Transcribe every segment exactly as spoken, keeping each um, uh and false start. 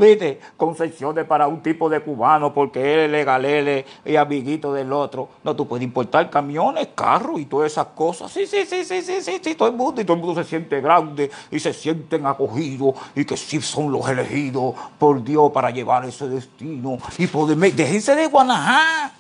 viste, concesiones para un tipo de cubano porque él es legal, él es, es amiguito del otro. No, tú puedes importar camiones, carros y todas esas cosas. Sí, sí, sí, sí, sí, sí, sí, todo el mundo, y todo el mundo se siente grande y se sienten acogidos y que sí son los elegidos por Dios para llevar ese destino y poder... Déjense de Guanajá.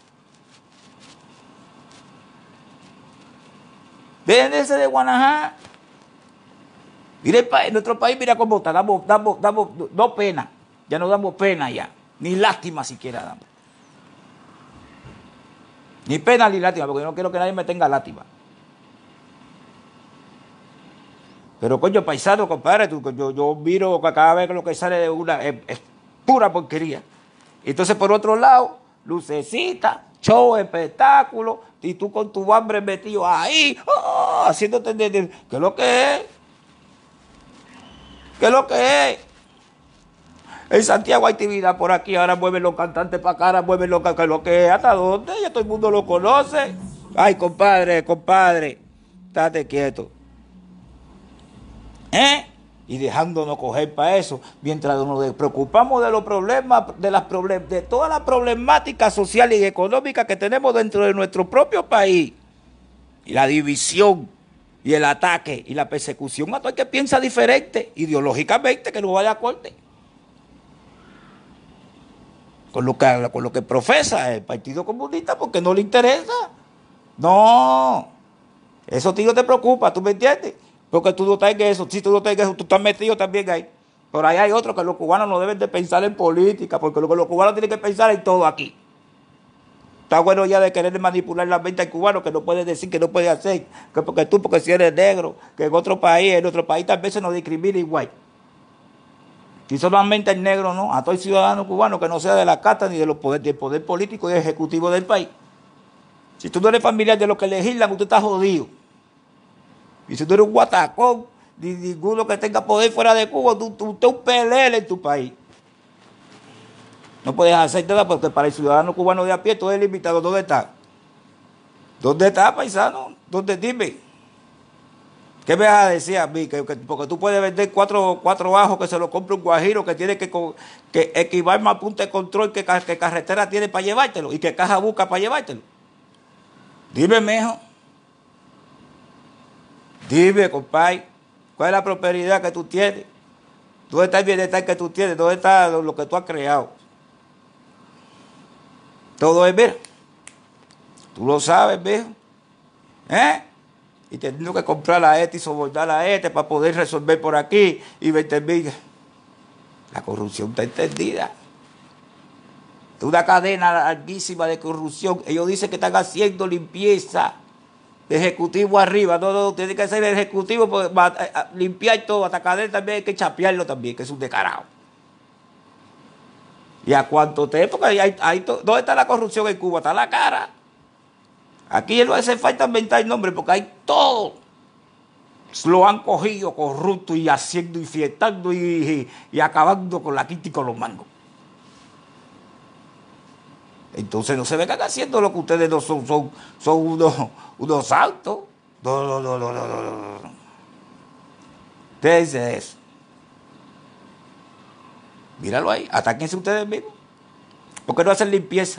Déjense de Guanajá. Mire, en nuestro país, mira cómo está, damos, damos, damos, no pena, ya no damos pena ya, ni lástima siquiera damos. Ni pena ni lástima, porque yo no quiero que nadie me tenga lástima. Pero coño, paisano, compadre, tú, yo, yo miro que cada vez que lo que sale de una es, es pura porquería. Entonces, por otro lado, lucecita, show, espectáculo, y tú con tu hambre metido ahí, oh, haciéndote entender, ¿qué es lo que es? ¿Qué es lo que es? En Santiago hay actividad por aquí, ahora mueven los cantantes para acá, ahora mueven los cantantes, ¿qué es lo que es? ¿Hasta dónde? Ya todo el mundo lo conoce. Ay, compadre, compadre, estate quieto. ¿Eh? Y dejándonos coger para eso, mientras nos preocupamos de los problemas, de las problem de todas las problemáticas sociales y económicas que tenemos dentro de nuestro propio país, y la división, y el ataque, y la persecución a todo el que piensa diferente, ideológicamente, que no vaya a corte. Con lo que, con lo que profesa el Partido Comunista, porque no le interesa. No, eso tío te preocupa, ¿tú me entiendes? Porque tú no estás en eso, si tú no estás en eso, tú estás metido también ahí. Por ahí hay otro que los cubanos no deben de pensar en política, porque lo que los cubanos tienen que pensar en todo aquí. Está bueno ya de querer manipular la mente al cubano, que no puede decir, que no puede hacer, que porque tú, porque si eres negro, que en otro país, en otro país tal vez se nos discrimina igual. Y solamente el negro, no, a todo el ciudadano cubano que no sea de la casta ni de los poder, del poder político y ejecutivo del país. Si tú no eres familiar de los que legislan, usted está jodido. Y si tú eres un guatacón, ni ninguno que tenga poder fuera de Cuba, tú, tú, usted es un pelele en tu país. No puedes hacer nada porque para el ciudadano cubano de a pie todo es limitado. ¿Dónde está? ¿Dónde está, paisano? ¿Dónde? Dime. ¿Qué me vas a decir a mí? Que, que, porque tú puedes vender cuatro, cuatro ajos que se lo compre un guajiro que tiene que, que equivar más punto de control que, que carretera tiene para llevártelo y que caja busca para llevártelo. Dime, mijo. Dime, compadre, ¿cuál es la prosperidad que tú tienes? ¿Dónde está el bienestar que tú tienes? ¿Dónde está lo que tú has creado? Todo es, mira, tú lo sabes, viejo, ¿eh? Y teniendo que comprar a este y sobornar a este para poder resolver por aquí y veinte mil. La corrupción está entendida. Es una cadena larguísima de corrupción. Ellos dicen que están haciendo limpieza de ejecutivo arriba. No, no, tiene que ser el ejecutivo para limpiar todo. Hasta cadena también hay que chapearlo también, que es un descarado. ¿Y a cuánto tiempo? Porque hay, hay, ¿dónde está la corrupción en Cuba? Está en la cara. Aquí no hace falta inventar nombres porque hay todo. Lo han cogido corrupto y haciendo y fiestando y, y, y acabando con la quinta y con los mangos. Entonces no se vengan haciendo lo que ustedes no son, son, son unos, unos santos. No, no, no, no, no, no, no. Déjense eso. Míralo ahí, atáquense ustedes mismos. ¿Por qué no hacen limpieza?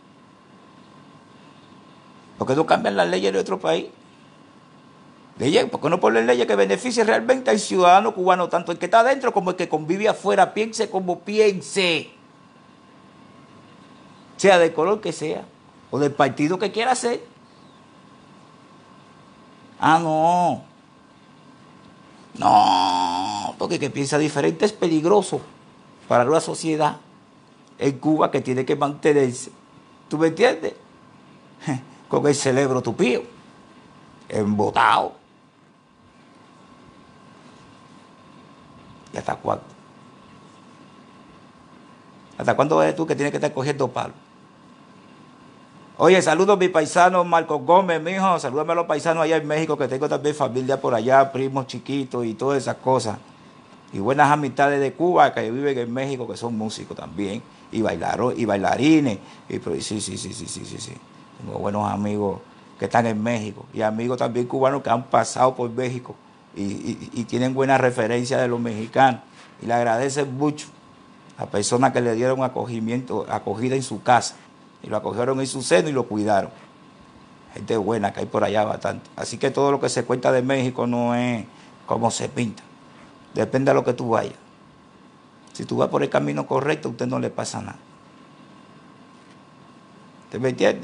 ¿Por qué no cambian las leyes de otro país? Leyes, ¿por qué no ponen leyes que beneficien realmente al ciudadano cubano, tanto el que está adentro como el que convive afuera? Piense como piense. Sea del color que sea, o del partido que quiera ser. Ah, no. No, porque el que piensa diferente es peligroso para una sociedad en Cuba que tiene que mantenerse. ¿Tú me entiendes? Con el cerebro tupido, embotado. ¿Y hasta cuándo? ¿Hasta cuándo ves tú que tienes que estar cogiendo palos? Oye, saludos a mi paisano Marcos Gómez, mijo. Salúdame a los paisanos allá en México, que tengo también familia por allá, primos chiquitos y todas esas cosas. Y buenas amistades de Cuba que viven en México, que son músicos también. Y, bailaron, y bailarines. Y, sí, sí, sí, sí, sí, sí, sí. Tengo buenos amigos que están en México. Y amigos también cubanos que han pasado por México. Y, y, y tienen buena referencia de los mexicanos. Y le agradecen mucho. a personas que le dieron acogimiento, acogida en su casa, y lo acogieron en su seno y lo cuidaron. Gente buena que hay por allá bastante. Así que todo lo que se cuenta de México no es como se pinta. Depende de lo que tú vayas. Si tú vas por el camino correcto, a usted no le pasa nada. ¿Usted me entiende?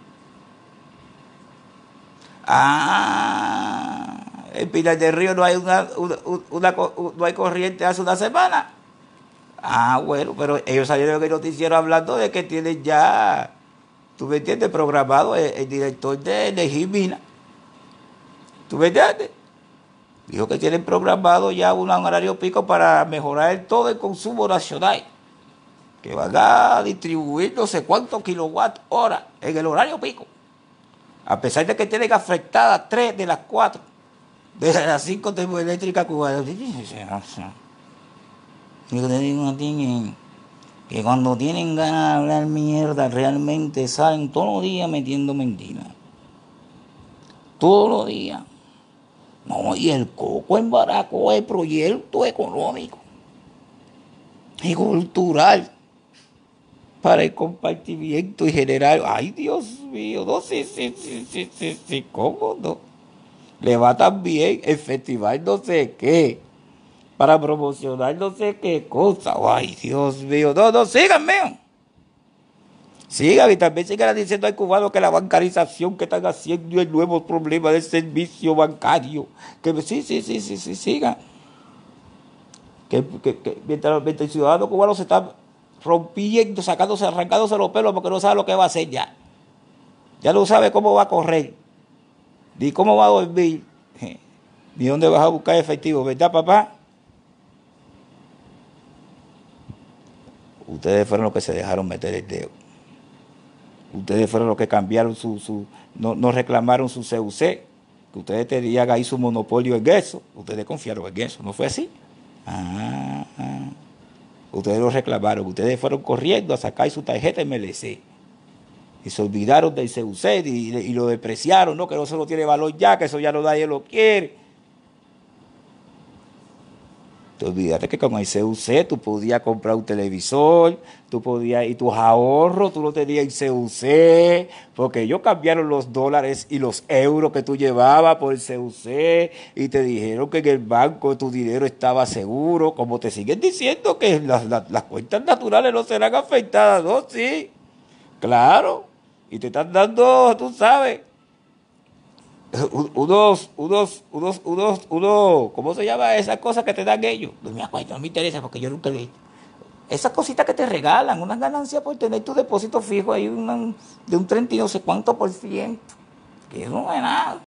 Ah, en Pinar del Río no hay una, una, una, no hay corriente hace una semana. Ah, bueno, pero ellos salieron en el noticiero hablando de que tienen ya, tú me entiendes, programado el, el director de Energía y Minas. ¿Tú me entiendes? Dijo que tienen programado ya un horario pico para mejorar todo el consumo nacional. Que van a distribuir no sé cuántos kilowatt hora en el horario pico. A pesar de que tienen afectadas tres de las cuatro, de las cinco termoeléctricas cubanas. Yo te digo a ti que cuando tienen ganas de hablar mierda, realmente salen todos los días metiendo mentiras. Todos los días. No, y el coco en Baraco es proyecto económico y cultural para el compartimiento y general. Ay, Dios mío, no, sí, sí, sí, sí, sí, sí, ¿cómo no? Le va tan bien el festival no sé qué, para promocionar no sé qué cosa. Ay, Dios mío, no, no, síganme. Sigan y también sigan diciendo al cubano que la bancarización que están haciendo es el nuevo problema del servicio bancario. Que sí, sí, sí, sí, sí, sigan. Que, que, que mientras, mientras el ciudadano cubano se está rompiendo, sacándose, arrancándose los pelos porque no sabe lo que va a hacer ya. Ya no sabe cómo va a correr, ni cómo va a dormir, ni dónde vas a buscar efectivo, ¿verdad, papá? Ustedes fueron los que se dejaron meter el dedo. Ustedes fueron los que cambiaron su, su no, no reclamaron su C U C, que ustedes tenían ahí su monopolio en eso. Ustedes confiaron en eso, ¿no fue así? Ah, ah. Ustedes lo reclamaron, ustedes fueron corriendo a sacar su tarjeta M L C. Y se olvidaron del C U C y, y lo despreciaron, ¿no? Que no solo tiene valor ya, que eso ya no nadie lo quiere. Te olvidaste que con el C U C tú podías comprar un televisor, tú podías, y tus ahorros, tú no tenías el C U C, porque ellos cambiaron los dólares y los euros que tú llevabas por el C U C, y te dijeron que en el banco tu dinero estaba seguro, como te siguen diciendo que las, las, las cuentas naturales no serán afectadas, ¿no? Sí, claro, y te están dando, tú sabes, unos, unos, unos, unos, unos, ¿cómo se llama esas cosas que te dan ellos? No me acuerdo, no me interesa porque yo nunca leí. Esas cositas que te regalan, unas ganancias por tener tu depósito fijo ahí una, de un treinta y no sé cuánto por ciento. Que eso no es nada.